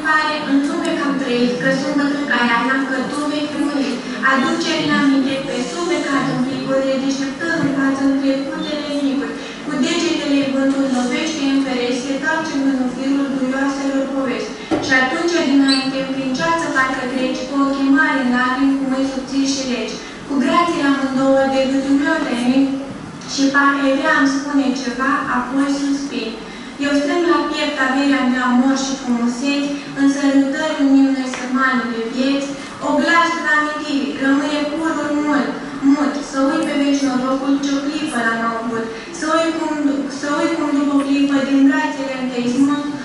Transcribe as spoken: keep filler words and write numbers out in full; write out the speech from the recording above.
pare, în zumec am trăit, că sunt bătrâcaia, n-am că tu vei fi murit. Aduceri la minte, pe sume cad în plicuri, deșteptăm în față în trecutele micuri. Cu degetele vântul lovește în ferești, se toarce în firul duioaselor povești. Și atunci, dinainte, prin ceață parcă treci, cu ochii mari în lacrimi, cu mâini subțiri și reci. Cu grații amândouă de gâtul meu temi, și parcă vrea îmi spune ceva, apoi suspin. Eu strâng la piept averea mea amor și frumuseți, în sărutări unimne sărmanele vieți, oblașul amintirii, rămâne purul mult, mult, să uit pe veci norocul ce-o clipă l-am avut, să uit cum, să uit cum după clipă din brațele întâi smult,